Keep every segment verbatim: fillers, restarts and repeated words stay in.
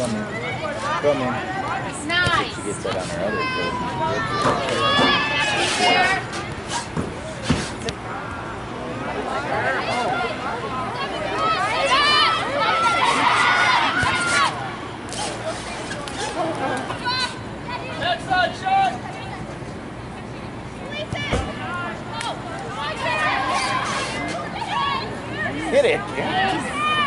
Come in. Come in. Nice. She gets that on her other foot. Hit it. Yeah.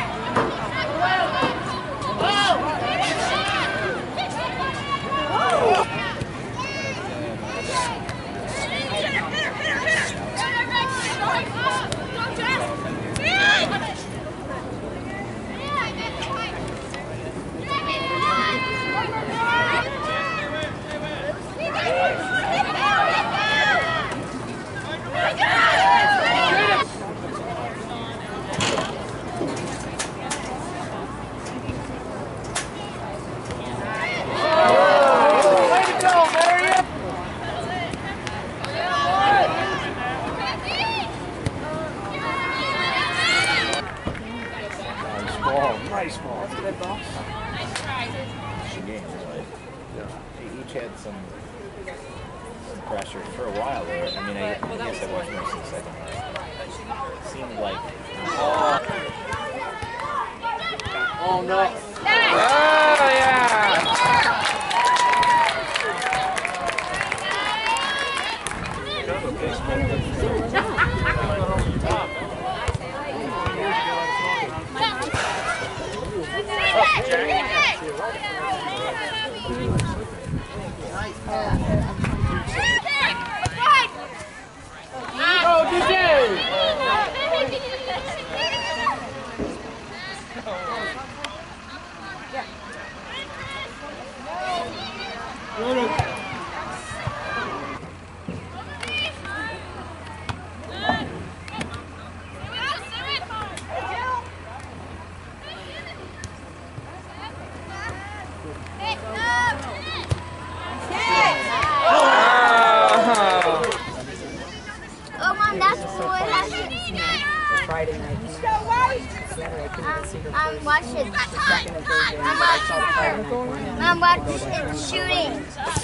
Nice ball. That's a good ball. She gained, right? Yeah. They each had some, some pressure for a while there. I mean, I, I guess I watched most of the second half. It seemed like. Oh, oh no. Nice. Oh, yeah. Go, D J! Friday night. Saturday, I couldn't see her I'm watching. second and third game, but I saw Friday night. I'm watching shooting.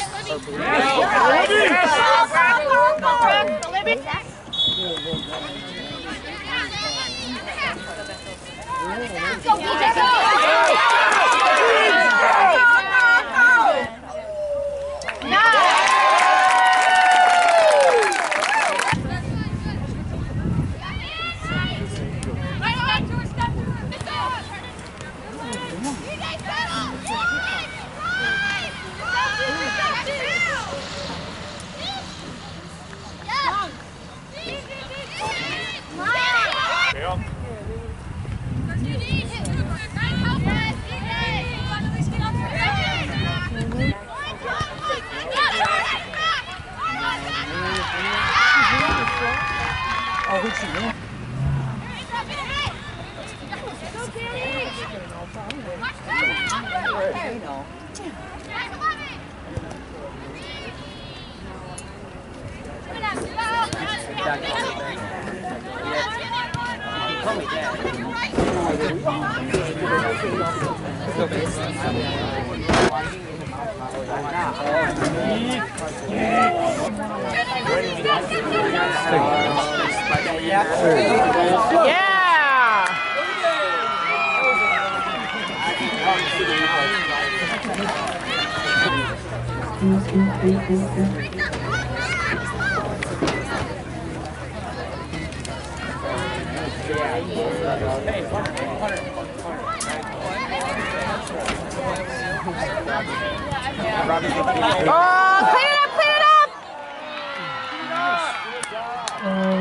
Oh, who'd she win? You know. Call me Dad. Oh, clean it up, clean it up! Oh.